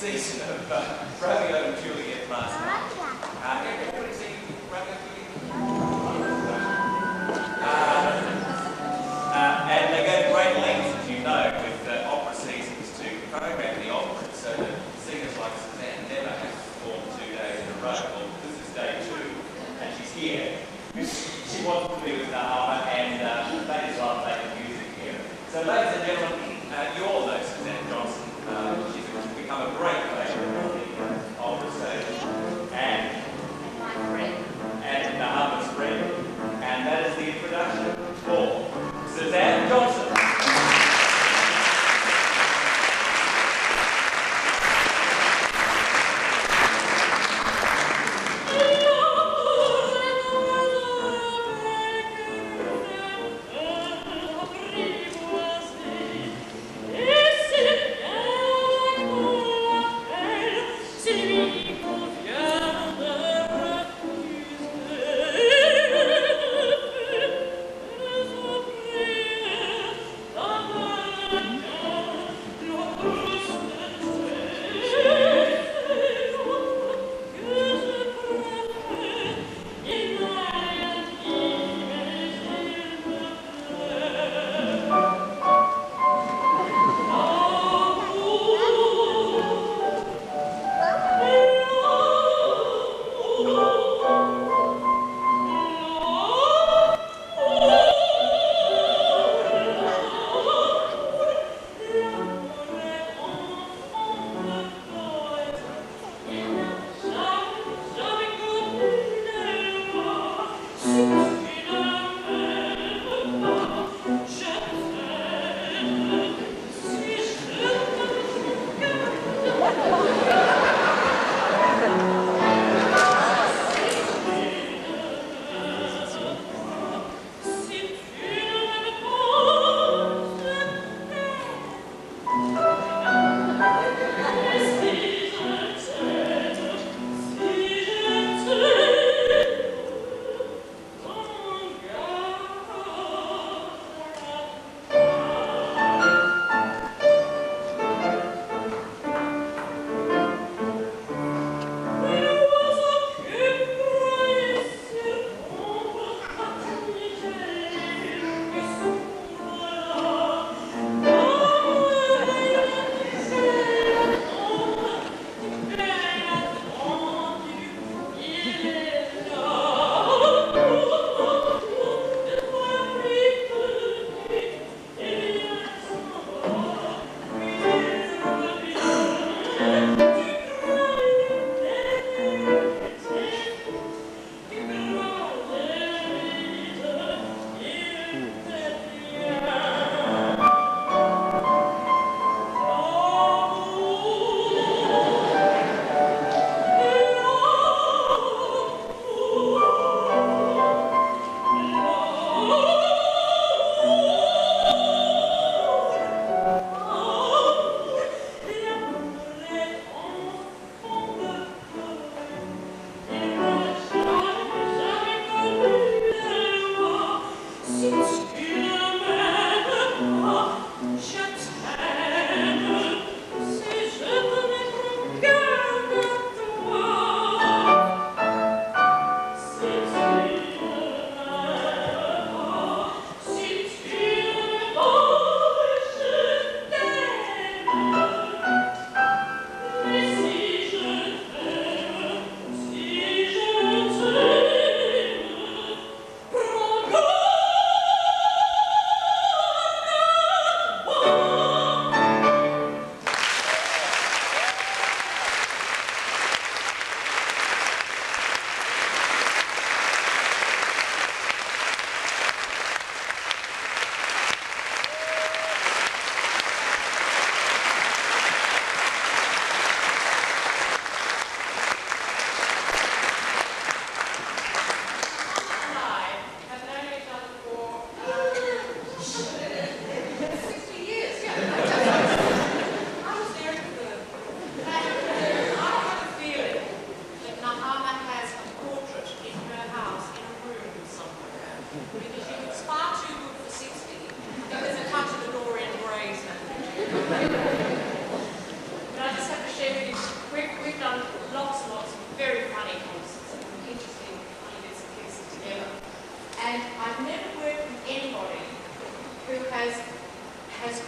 season of Romeo and Juliet last night. Everybody seen Romeo and Juliet? And they go to great lengths, as you know, with opera seasons to program the opera, so that singers like Suzanne never have to perform 2 days in a row. Well, this is day 2, and she's here. She wants to be with Nehama, and they just love making music here. So, ladies and gentlemen, you all know Suzanne Johnston. She's become a great favourite on the opera stage. And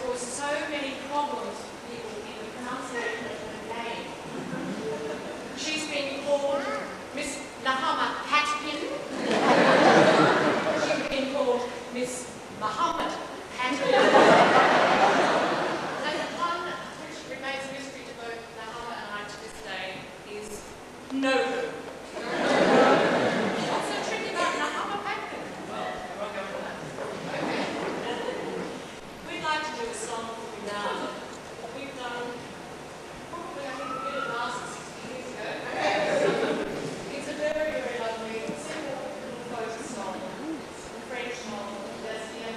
caused so many problems for people in the pronunciation of her name. She's been called Miss Nehama Patkin. She's been called Miss Muhammad Patkin. And the one which remains a mystery to both Nehama and I to this day is no who. What's so tricky about Nehama Patkin? Well, we won't go into that. Okay. We'd like to do a song now. We've done probably, I think, a bit of last 60 years ago. It's a very, very lovely, simple little folk song. It's a French song, Plaisir.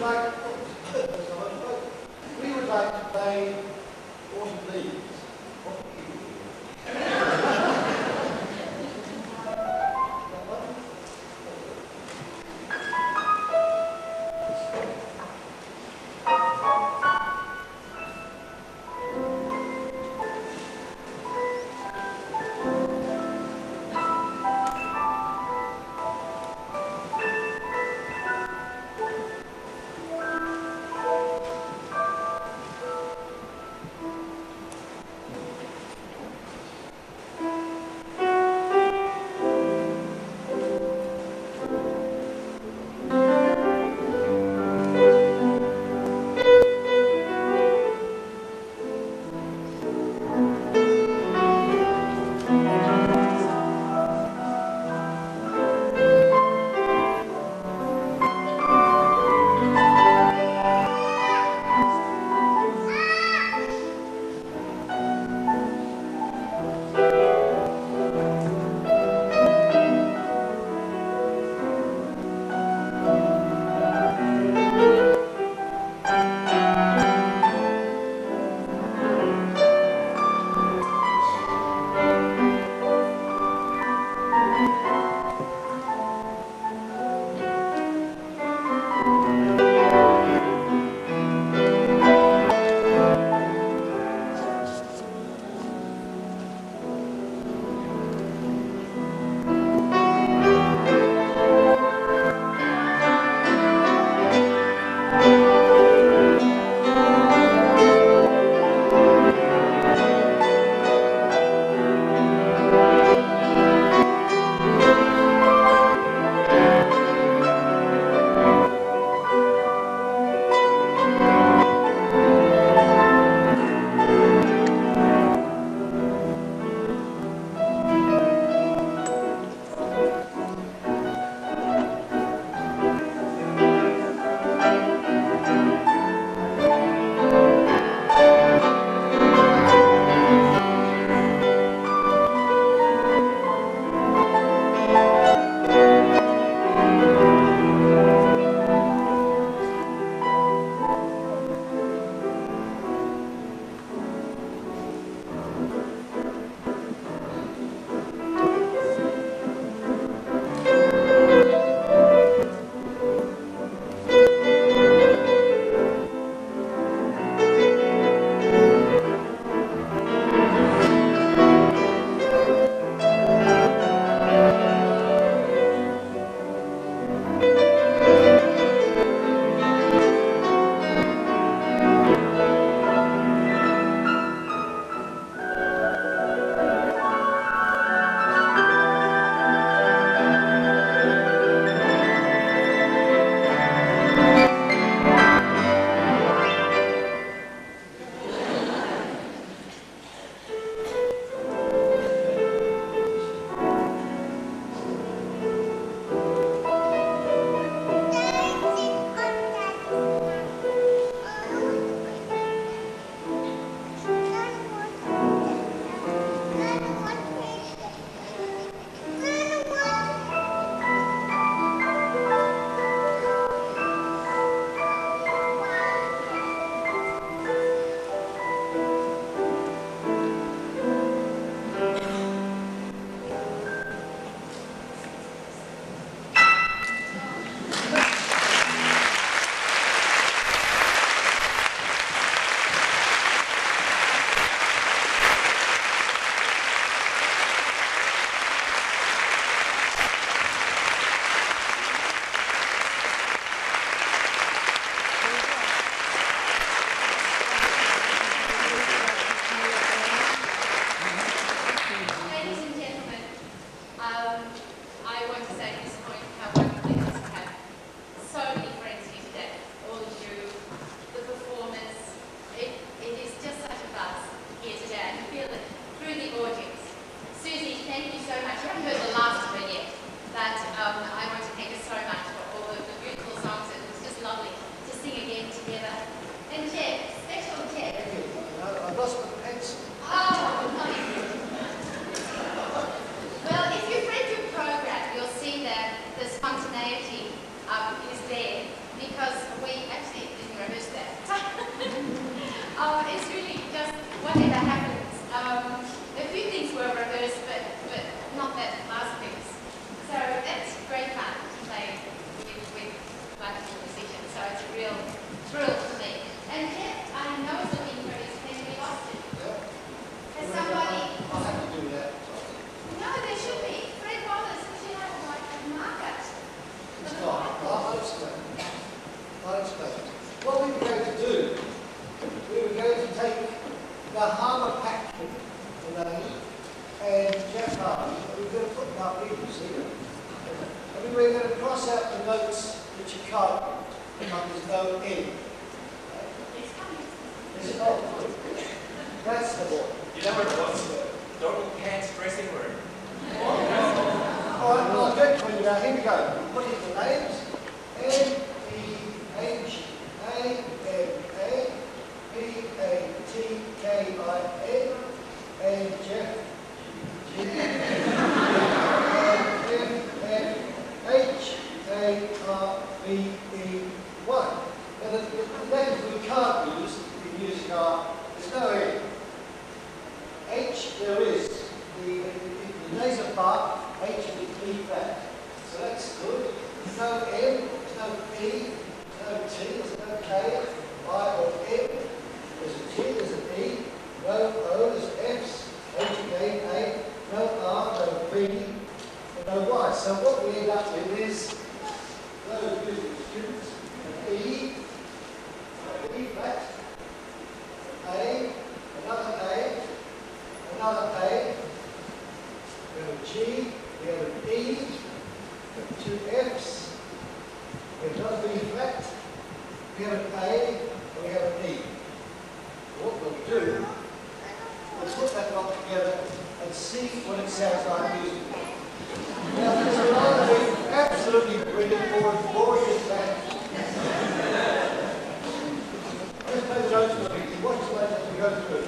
would like to play Autumn Leaves. Well, if you've read your program, you'll see that the spontaneity can't read, you see. I mean, we're going to cross out the notes that you can't, but there's no N. Is it not? That's the one. You know where it was? Dr. Cant's dressing room. All right, well, I'll get to you now. Here we go. We'll put in the names. N-E-H-A-M-A-P-A-T-K-I-N and Geoff H-A-R-V-E-1. Now, the names we can't use in music are, there's no N. H, there is. The nasal part, H is B flat. So that's good. There's no M, there's no P, there's no T, there's no K, I or M. There's a T, there's an E, no O, there's F's, H again, A, no R, no B, and no Y. So what we end up with is those music students, an E, E flat, A, another A, another A, we have a G, we have an E, we have two F's, we have another B flat, we have an A, and we have an E. What we'll do, we'll put that lot together and see what it sounds like music. Now, there's a lot of absolutely brilliant, more glorious band. Let's play the notes for you. Watch the notes as we go through.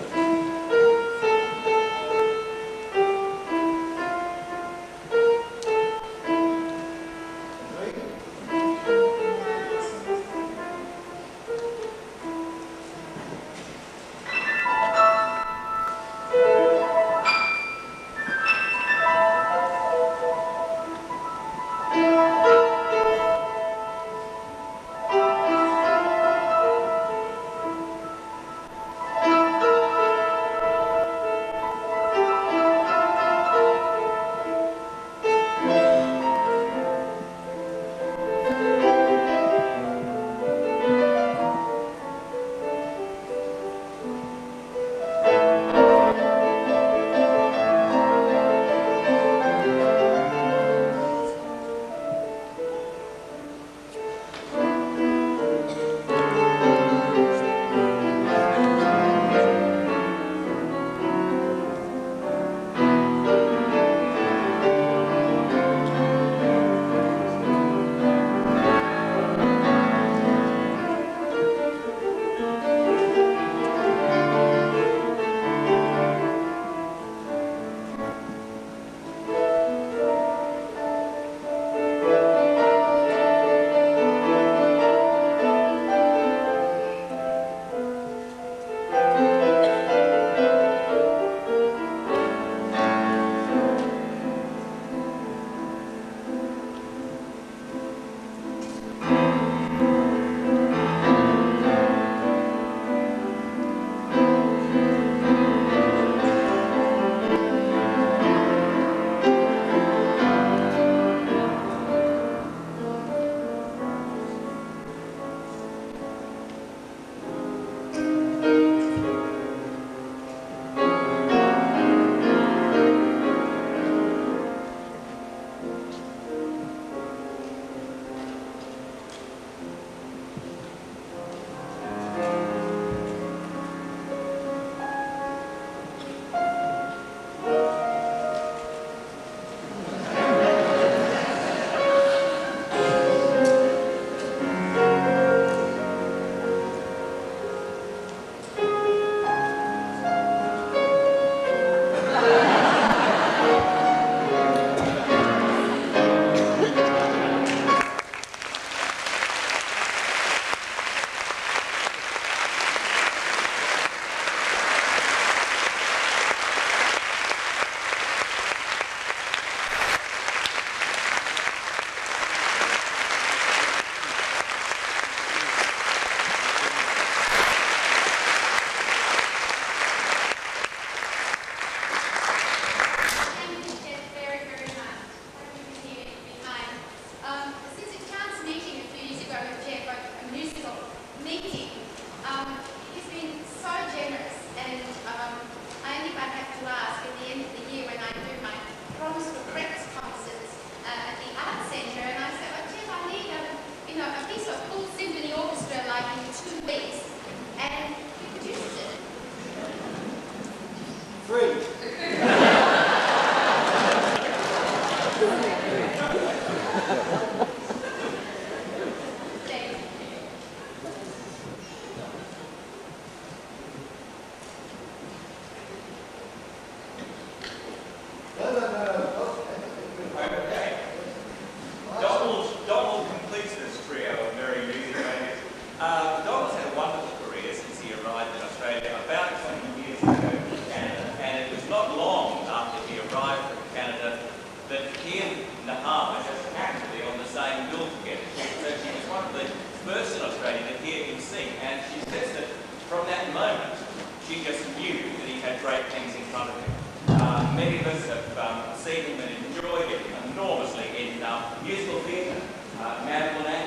Donald completes this trio of merry music makers. Donald's had a wonderful career since he arrived in Australia about 20 years ago in Canada, and it was not long after he arrived from Canada that he and Nehama just happened to be on the same bill together. So she was one of the first in Australia to hear him sing, and she says that from that moment she just knew that he had great things in front of him. Many of us have seen him and enjoyed him enormously in musical theatre, MacDowell.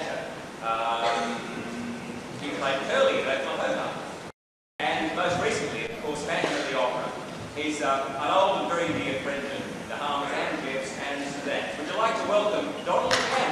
He played Curly at Oklahoma. And most recently, of course, Phantom of the Opera. He's an old and very dear friend of Nehama's and Geoff's and Suzanne's. Would you like to welcome Donald and Cant?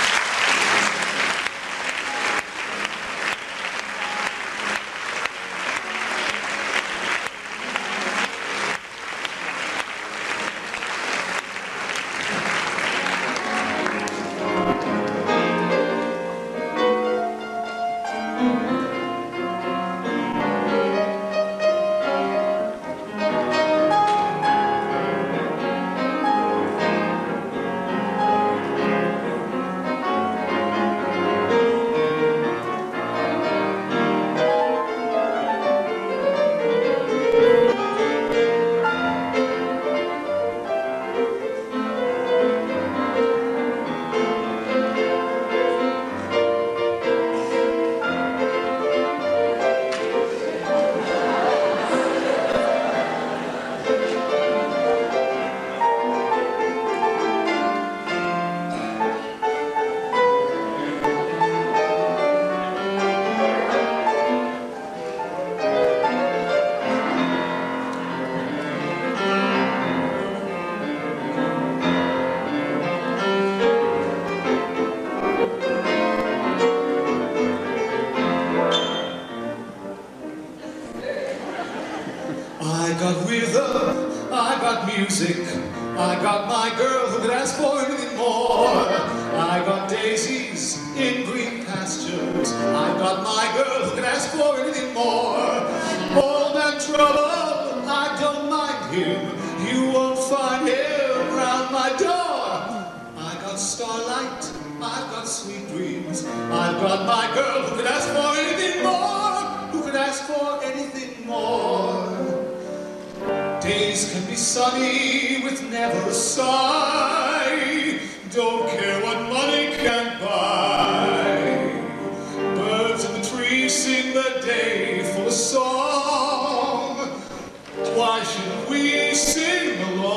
I got my girl who could ask for anything more. I got daisies in green pastures. I got my girl who could ask for anything more. Old man trouble, I don't mind him. You won't find him round my door. I got starlight, I've got sweet dreams. I've got my girl who could ask for anything more. Who could ask for anything more. Days can be sunny with never a sigh. Don't care what money can buy. Birds in the trees sing the day full of song. Why shouldn't we sing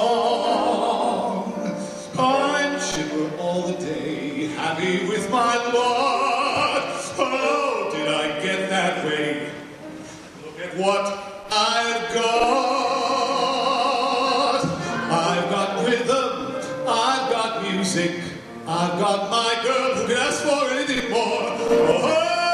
along? I'm chipper all the day, happy with my lot. Oh, did I get that way? Look at what I've got. I've got my girl who can ask for anything more. Oh,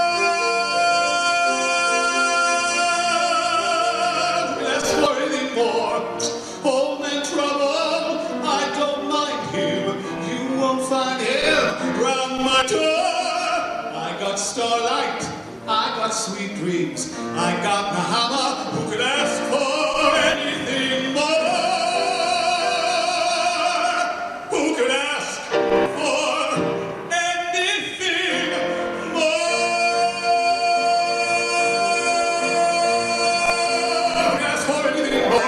who can ask for anything more. Old man trouble, I don't mind him. You won't find him round my door. I got starlight, I got sweet dreams. I got Nehama who could ask for anything more. Who could ask for anything more? Who could ask for anything more?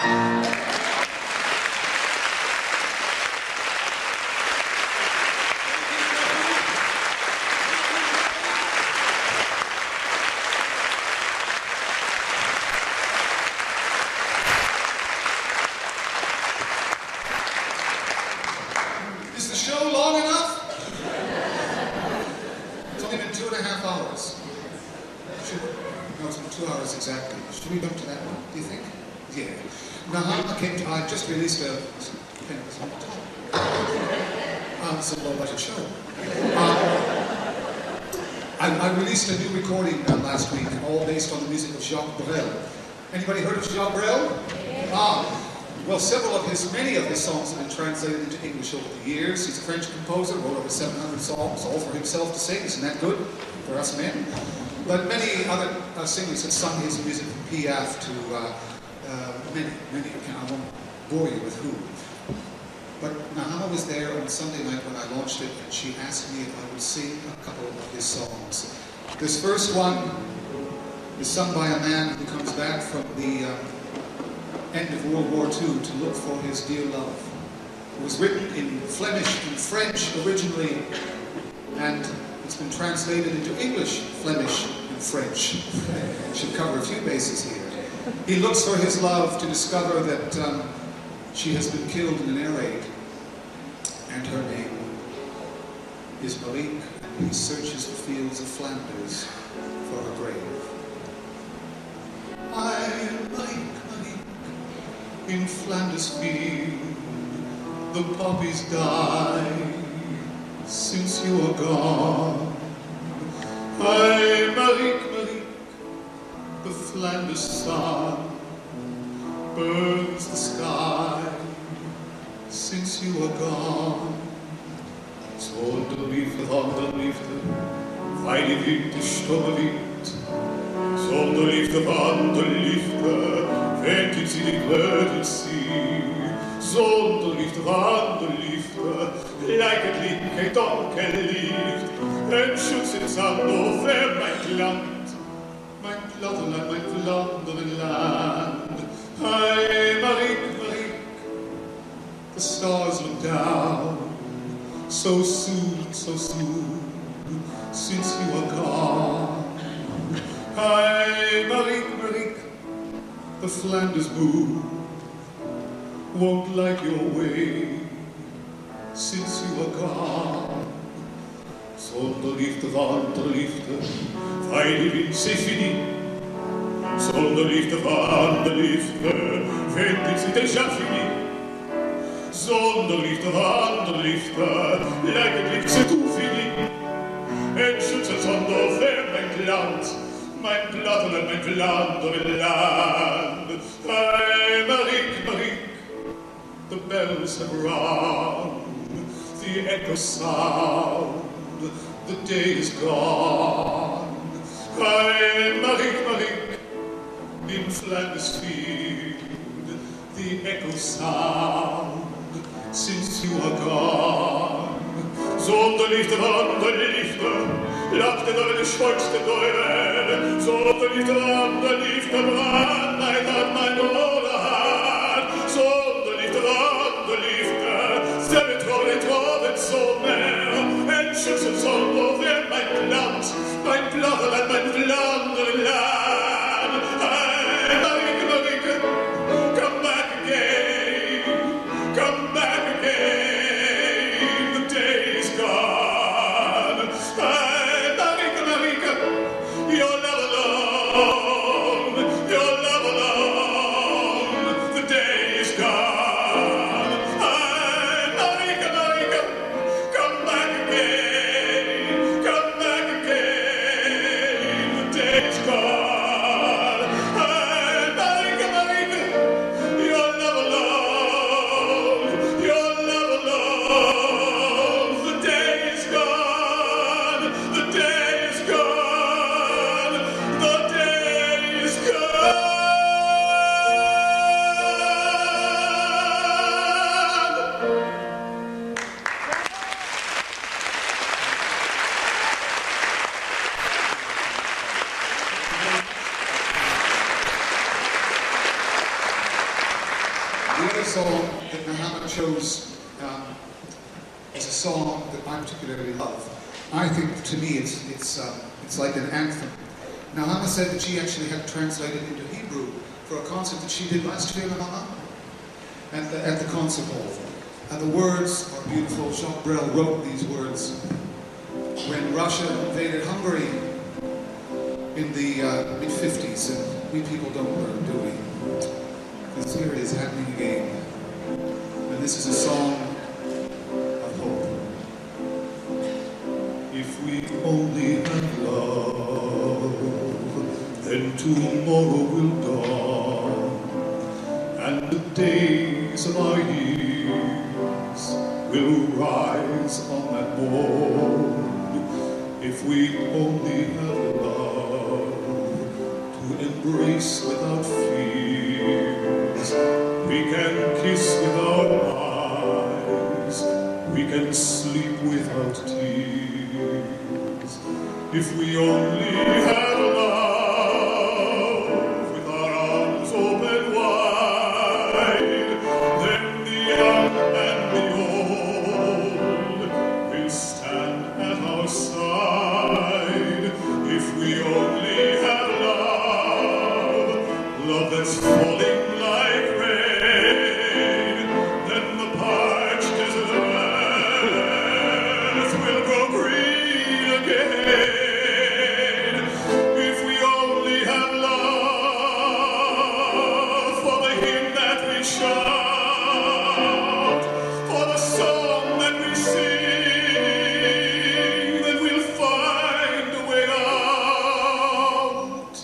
Exactly. Should we jump to that one, do you think? Yeah. Nehama I just released a... it's a low-budget show. I released a new recording last week, all based on the music of Jacques Brel. Anybody heard of Jacques Brel? Well, many of his songs have been translated into English over the years. He's a French composer, wrote over 700 songs, all for himself to sing. Isn't that good for us men? But many other singers have sung his music from Piaf to many. I won't bore you with who. But Nehama was there on Sunday night when I launched it, and she asked me if I would sing a couple of his songs. This first one is sung by a man who comes back from the end of World War II to look for his dear love. It was written in Flemish and French originally, and it's been translated into English, Flemish, and French. Should cover a few bases here. He looks for his love to discover that she has been killed in an air raid, and her name is Malik, and he searches the fields of Flanders for her grave. I like Malik in Flanders field, the poppies die since you are gone. I Malik, the Flanders sun burns the sky since you are gone. Zonder liefde van de liefde, wij die wind de stomme wind. Zonder liefde van de liefde, weet ik zie ik het zie. Zonder liefde van de liefde, lijkt het lied geen donker licht. En schutz het zand over mijn land, mijn platteland, mijn Vlaanderen land. Hey, Malik, the stars look down, so soon, since you are gone. Hey, Malik, the Flanders moon won't light your way, since you are gone. Zonder liefde van de liefde, wij die wind c'est fini. Zonder liefde van de liefde, vind ik c'est déjà fini. Zonder liefde van de liefde, lijkt het licht c'est tout fini. En schutz het zonder ver mijn land, mijn platteland, mijn Vlaanderen land. Hey, Malik, the bells have rung, the echoes sound, the day is gone. Hey, Malik, in Flanders field, the echoes sound, since you are gone. Zonder liefde van de liefde, lacht het door de schoonste deuren. Zonder liefde van de liefde, brandt mij aan mijn rode haar. Zonder liefde van de liefde, stem het zomer. En schutz het zon over mijn land, mijn platteland, mijn Vlaanderen land. Hey, Malik, come back again, come back again, the day is gone. Hey, Malik, your love alone, your love alone, the day is gone. Hey, Malik, come back again, the day is gone. Song that Nehama chose is a song that I particularly love. I think, to me, it's like an anthem. Nehama said that she actually had translated into Hebrew for a concert that she did last year, Nehama, at the concert hall. And the words are beautiful. Jacques Brel wrote these words when Russia invaded Hungary in the mid-50s, and we people don't learn, do we? Because here it is happening again. And this is a song of hope. If we only have love, then tomorrow will dawn, and the day memories of our years will rise on that board if we only have love to embrace without fears. We can kiss without eyes, we can sleep without tears. If we only had love with our arms open wide, then the young and the old will stand at our side. If we only had love that's falling like rain, then the parched desert earth will grow green again. If we only have love for the hymn that we shout, for the song that we sing, then we'll find a way out.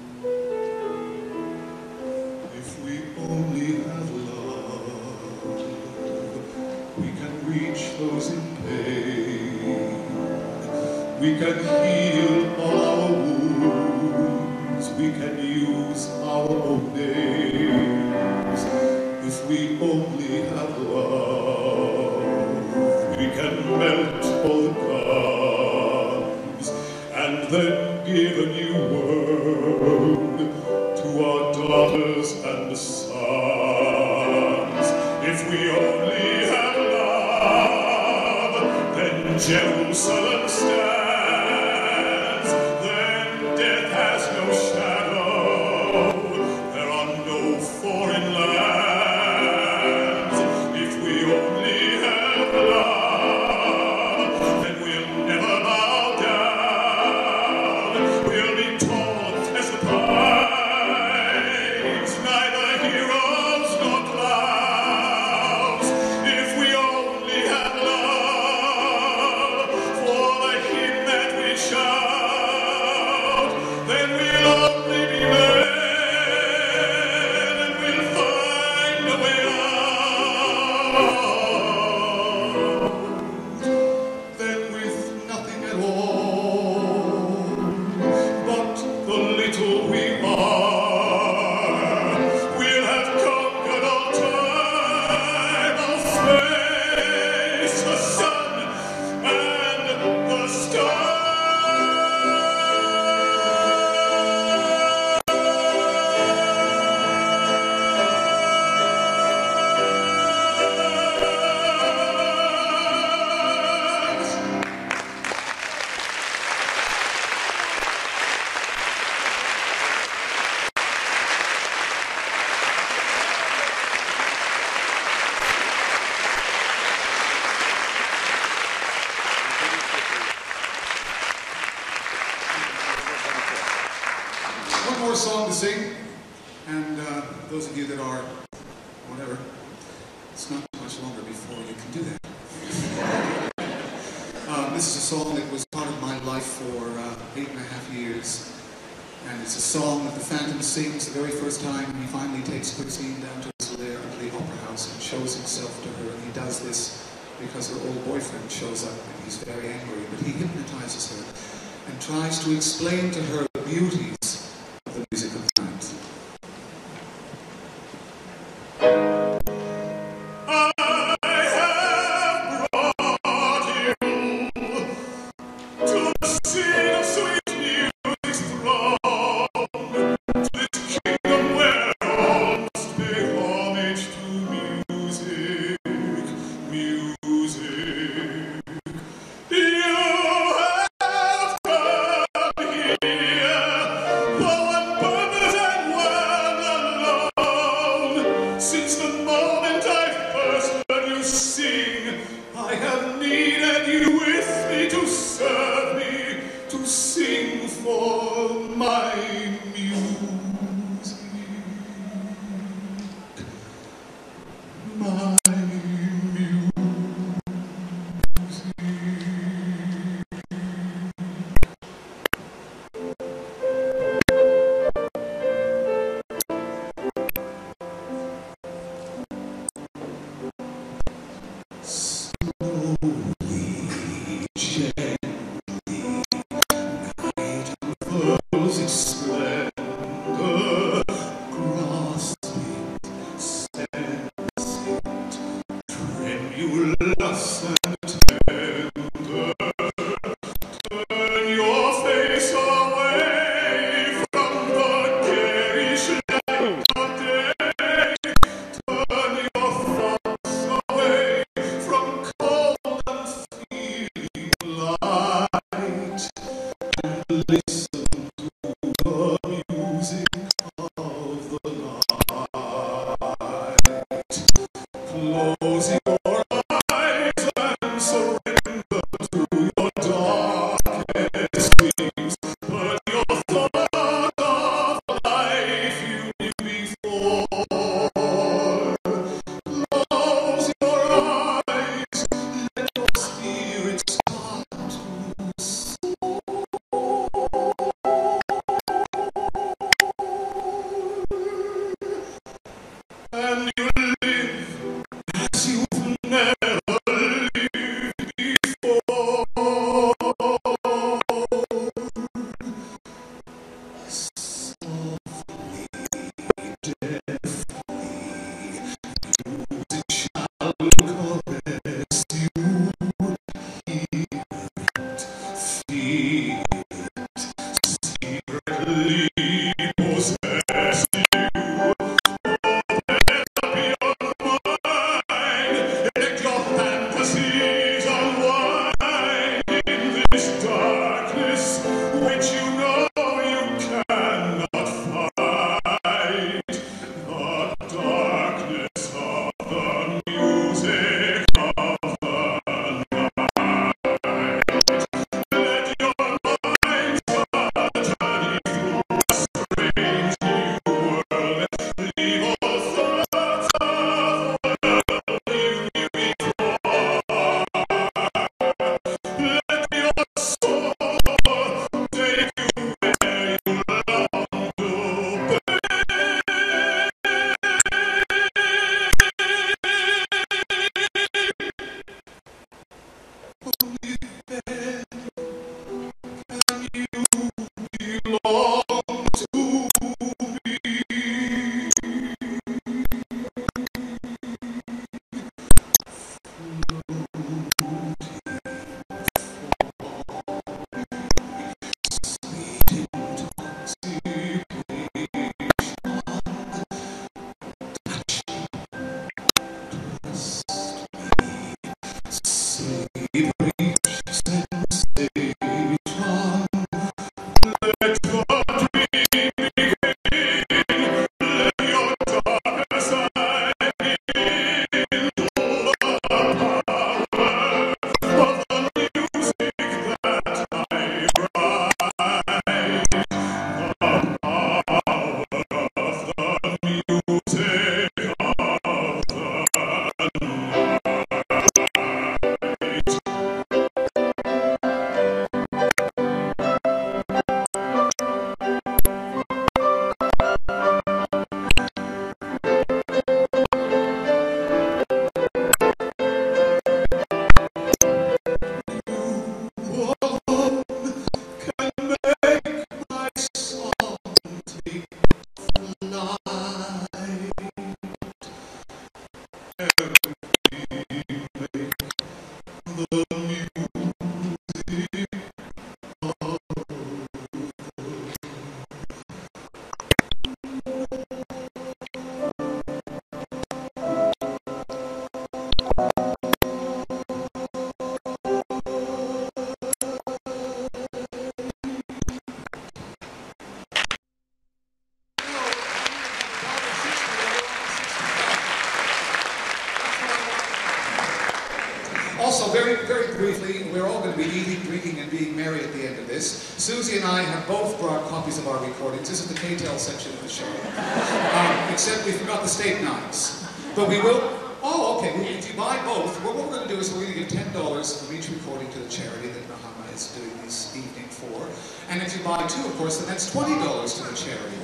If we only have love, we can reach those in pain. We can heal all our wounds. We can use our own names. If we only have love, we can melt all the gods and then give a new world to our daughters and sons. If we only have love, then Jerusalem stands. Then death has no shadow. There are no foreign lands. If we only have love, then we'll never bow down. We'll be tall as the pines, neither heroes nor clowns. If we only have love for the hymn that we shout, then we'll only be men and we'll find a way out. Then with nothing at all but the little we are, we'll have conquered all time, all space, the sun and the stars. One more song to sing, and those of you that are, whatever, it's not much longer before you can do that. This is a song that was part of my life for 8.5 years, and it's a song that the Phantom sings the very first time he finally takes Christine down to his lair at the Opera House and shows himself to her, and he does this because her old boyfriend shows up and he's very angry, but he hypnotizes her and tries to explain to her the beauties of the music of the night. I have brought you to the scene of sweet music's throng, to this kingdom where all must pay homage to music, music. You have come here Also, very briefly, we're all going to be eating, drinking, and being merry at the end of this. Susie and I have both brought copies of our recordings. This is the K-Tel section of the show. Except we forgot the steak knives. But we will... Oh, okay. If you buy both, what we're going to do is we're going to give $10 for each recording to the charity that Nehama is doing this evening for. And if you buy two, of course, then that's $20 to the charity.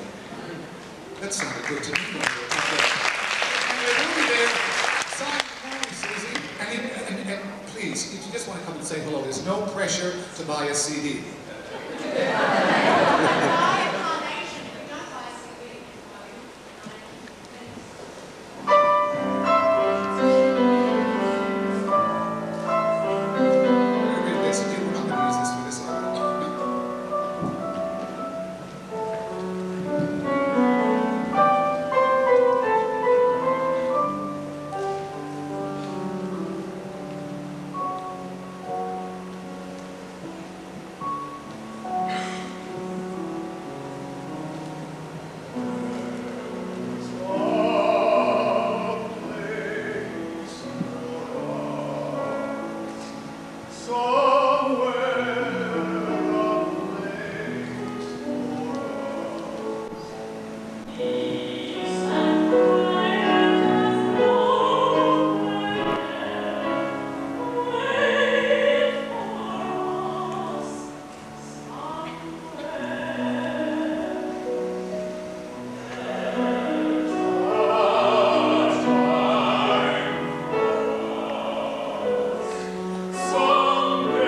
That sounded good to me. And we'll be there. Sign Susie. And please, if you just want to come and say hello, there's no pressure to buy a CD. Somewhere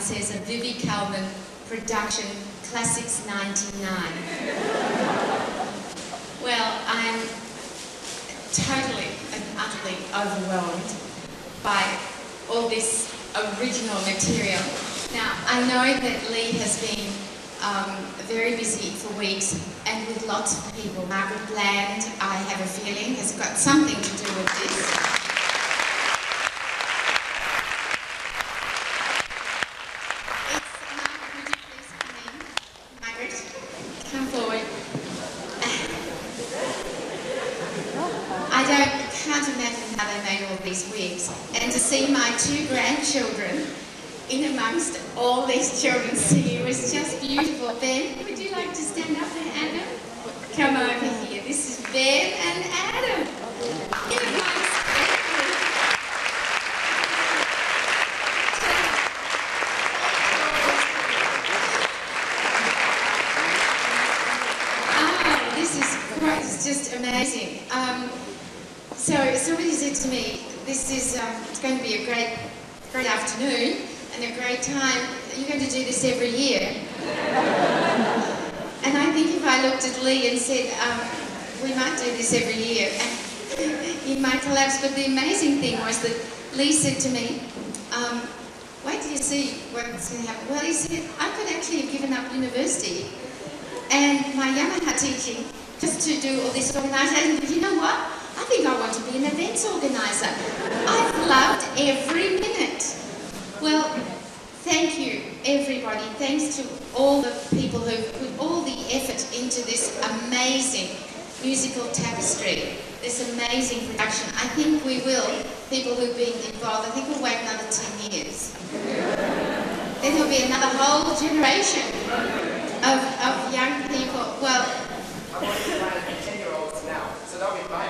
says a Vivi Calvin production, Classics 99. Well, I'm totally and utterly overwhelmed by all this original material. Now, I know that Lee has been very busy for weeks and with lots of people. Margaret Bland, I have a feeling, has got something to do with this. Margaret, would you please come in? Margaret, come forward. I can't imagine how they made all these wigs. And to see my 2 grandchildren in amongst all these children singing was just beautiful. Ben, would you like to stand up there, Adam? Come over here. This is Ben and Adam. In amongst this is great. It's just amazing. So somebody said to me, this is it's going to be a great afternoon and a great time. You're going to do this every year. And I think if I looked at Lee and said, we might do this every year, he might collapse. But the amazing thing was that Lee said to me, wait till you see what's going to happen. Well, he said, I could actually have given up university and my Yamaha teaching just to do all this organisation. But you know what? I think I want to be an events organiser. I've loved every minute. Well, thank you, everybody. Thanks to all the people who put all the effort into this amazing musical tapestry, this amazing production. I think we will, people who've been involved, I think we'll wait another 10 years. Then there'll be another whole generation of young people. Well, I'm already planning 10-year-olds now, so they'll be fine.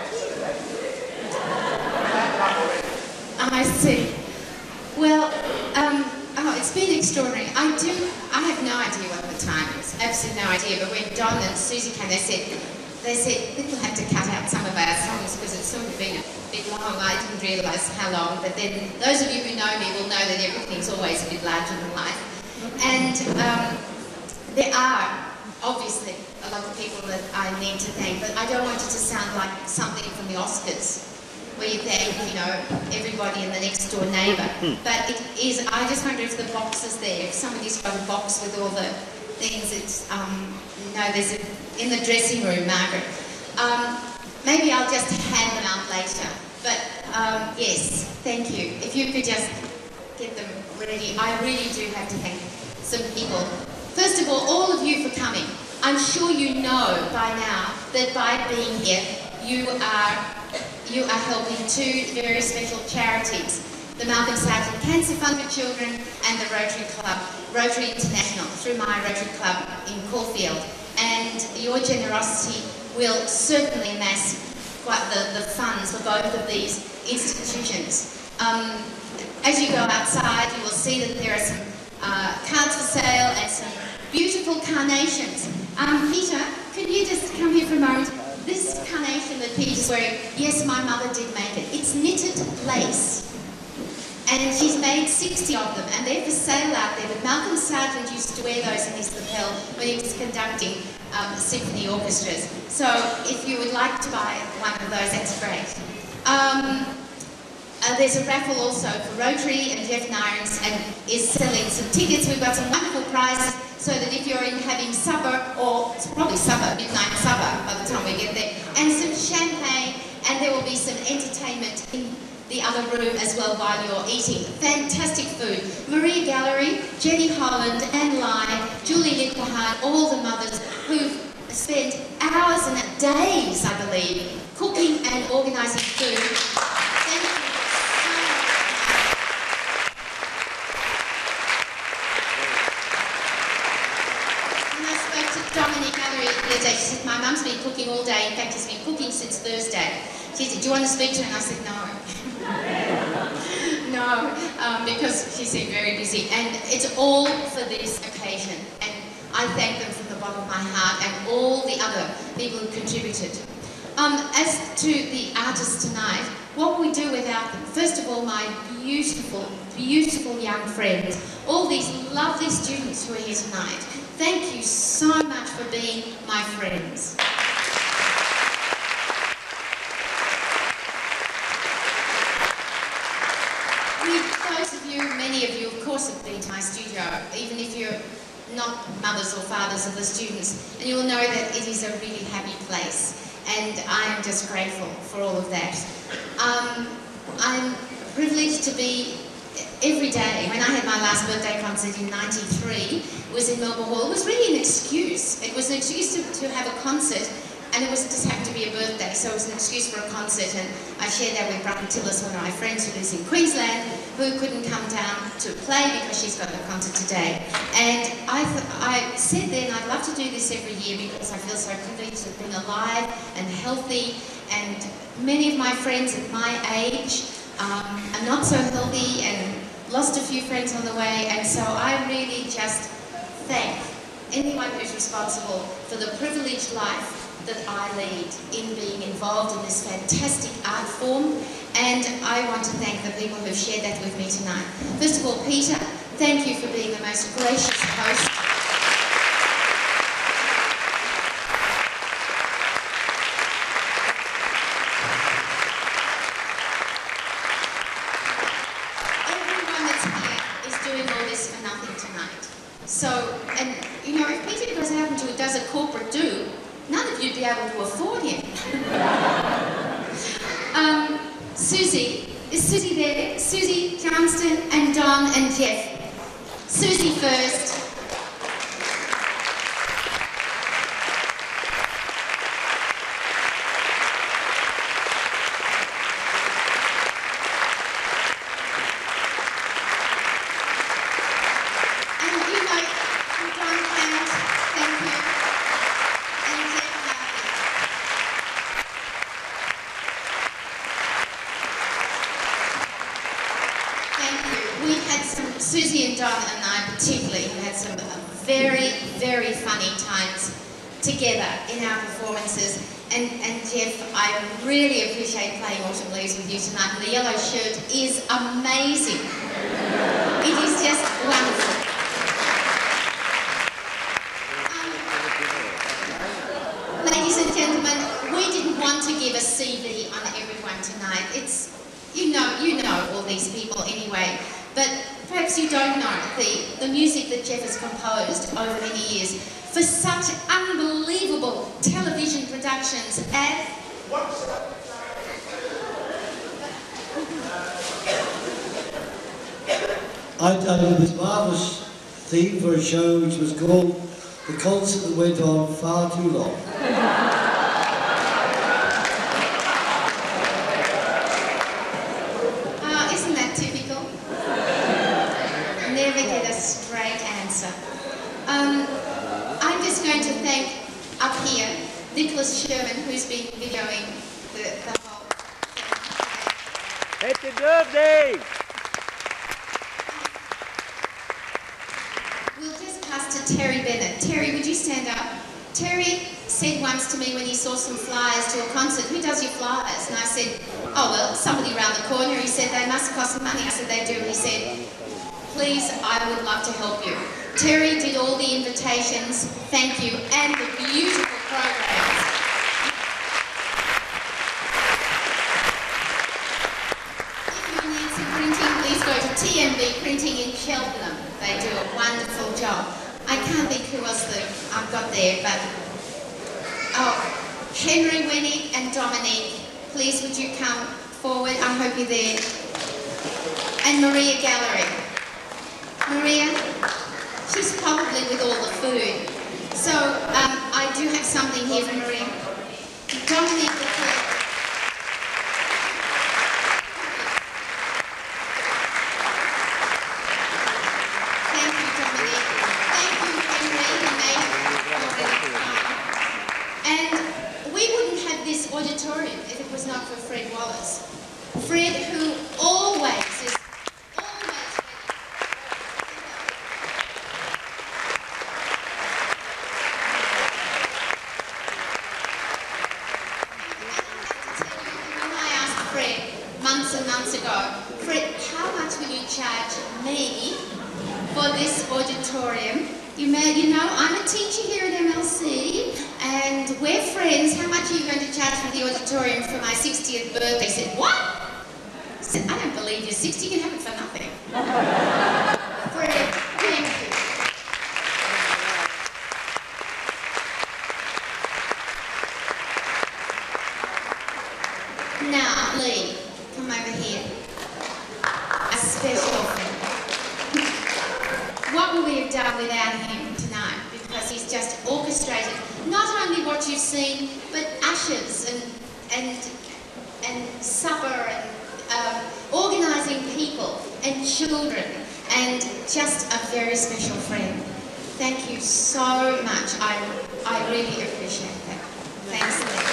I see. Well, it's been extraordinary. I have no idea what the time is. Absolutely no idea. But when Don and Susie came, they said we'll have to cut out some of our songs because it's sort of been a bit long. I didn't realise how long. But then those of you who know me will know that everything's always a bit larger than life. And there are obviously a lot of people that I need to thank, but I don't want it to sound like something from the Oscars, where you thank, everybody in the next door neighbour. But it is, I just wonder if the box is there, if somebody's got a box with all the things, it's, there's in the dressing room, Margaret. Maybe I'll just hand them out later. But yes, thank you. If you could just get them ready. I really do have to thank some people. First of all of you for coming. I'm sure you know by now that by being here, you are helping 2 very special charities, the Malcolm Sargent Cancer Fund for Children and the Rotary Club, Rotary International, through my Rotary Club in Caulfield. And your generosity will certainly amass quite the funds for both of these institutions. As you go outside, you will see that there are some cards for sale and some beautiful carnations. Peter, could you just come here for a moment? This carnation that Peter's wearing, yes, my mother did make it. It's knitted lace. And she's made 60 of them, and they're for sale out there. But Malcolm Sargent used to wear those in his lapel when he was conducting symphony orchestras. So if you would like to buy one of those, that's great. There's a raffle also for Rotary, and Geoff Harvey is selling some tickets. We've got some wonderful prizes, so that if you're in having supper, or it's probably supper, midnight supper by the time we get there, and some champagne, and there will be some entertainment in the other room as well while you're eating. Fantastic food. Maria Gallery, Jenny Holland, Anne Lai, Julie Littleheart, all the mothers who've spent hours and days, I believe, cooking and organising food. Thank you. Dominique Gallery the other day, she said, my mum's been cooking all day. In fact, she's been cooking since Thursday. She said, do you want to speak to her? And I said, no. No, because she seemed very busy. And it's all for this occasion. And I thank them from the bottom of my heart and all the other people who contributed. As to the artists tonight, what we do without them? First of all, my beautiful beautiful young friends, all these lovely students who are here tonight. Thank you so much for being my friends. Those of you, many of you, of course, have been to my studio, even if you're not mothers or fathers of the students, and you'll know that it is a really happy place, and I am just grateful for all of that. I'm privileged to be every day. When I had my last birthday concert in '93, it was in Melbourne Hall. It was really an excuse. It was an excuse to have a concert, and it was just happened to be a birthday, so it was an excuse for a concert. And I shared that with Tillis, one of my friends who lives in Queensland, who couldn't come down to play because she's got a concert today. And I said then I'd love to do this every year because I feel so privileged to have been alive and healthy. And many of my friends at my age are not so healthy and lost a few friends on the way. And so I really just thank anyone who's responsible for the privileged life that I lead in being involved in this fantastic art form, and I want to thank the people who've shared that with me tonight. First of all, Peter, thank you for being the most gracious host. Everyone that's here is doing all this for nothing tonight. So, and you know, if Peter goes out and does a corporate do, none of you'd be able to afford him. Susie, is Susie there? Susie Johnston and Don and Geoff. Susie first. And you know, Don Cant, thank you. And Geoff Harvey. Thank you. We had some, Susie and Don and I particularly, had some very, very funny times together in our performances. And Geoff, I really appreciate playing Autumn Leaves with you tonight. And the yellow shirt is amazing. It is just wonderful. Ladies and gentlemen, we didn't want to give a CV on everyone tonight. It's, you know all these people anyway, but perhaps you don't know the music that Geoff has composed over many years for such unbelievable television productions as... I done this marvellous theme for a show which was called The Concert That Went On Far Too Long. Isn't that typical? Never get a straight answer. I'm just going to thank up here Nicholas Sherman, who's been videoing the whole thing. Happy birthday! We'll just pass to Terry Bennett. Terry, would you stand up? Terry said once to me when he saw some flyers to a concert, who does your flyers? And I said, oh well, somebody around the corner. He said, they must cost some money. I said, they do. He said, please, I would love to help you. Terry did all the invitations, thank you, and the beautiful programs. If you need some printing, please go to TMB Printing in Cheltenham. They do a wonderful job. I can't think who else I've got there, but... Oh, Henry, Wenig and Dominique, please would you come forward? I hope you're there. And Maria Gallery. Maria, she's probably with all the food. So, I do have something here for Maria. Dominique, thank you, Dominique. Thank you, Henry, who made it already. And we wouldn't have this auditorium if it was not for Fred Wallace. Fred, who always is You know, I'm a teacher here at MLC, and we're friends. How much are you going to charge for the auditorium for my 60th birthday? He said, what? I said, I don't believe you're 60, you can have it for nothing. Brilliant. Thank you. Now, Lee, come over here. A special friend. What would we have done without him tonight? Because he's just orchestrated not only what you've seen, but ushers and supper and organising people and children, and just a very special friend. Thank you so much. I really appreciate that. Thanks, Lee.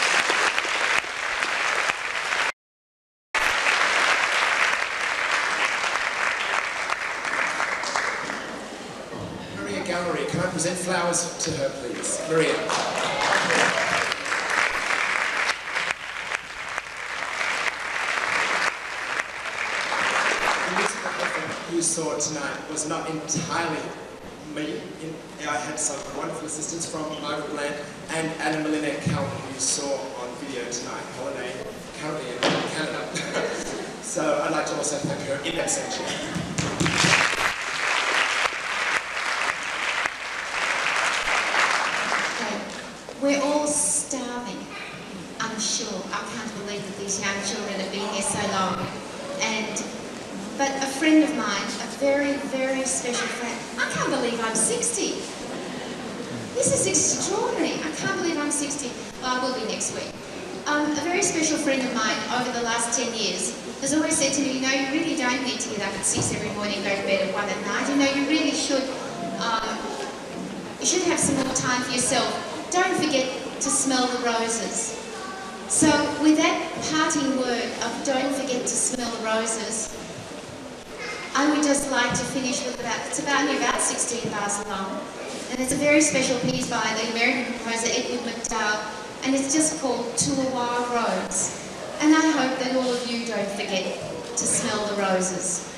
Gallery. Can I present flowers to her, please? Maria. The music that you saw tonight was not entirely me. I had some wonderful assistance from Margaret Land and Anna Melina Calvin, who you saw on video tonight, holiday currently in Canada. So I'd like to also thank her in that section. We're all starving, I'm sure. I can't believe that these young children have been here so long. But a friend of mine, a very, very special friend, I can't believe I'm 60. This is extraordinary. I can't believe I'm 60. Well, I will be next week. A very special friend of mine over the last 10 years has always said to me, you know, you really don't need to get up at 6 every morning and go to bed at 1 at night. You know, you really should, you should have some more time for yourself. Don't forget to smell the roses. So with that parting word of don't forget to smell the roses, I would just like to finish with it's only about 16 bars long. And it's a very special piece by the American composer MacDowell, and it's just called To a Wild Rose. And I hope that all of you don't forget to smell the roses.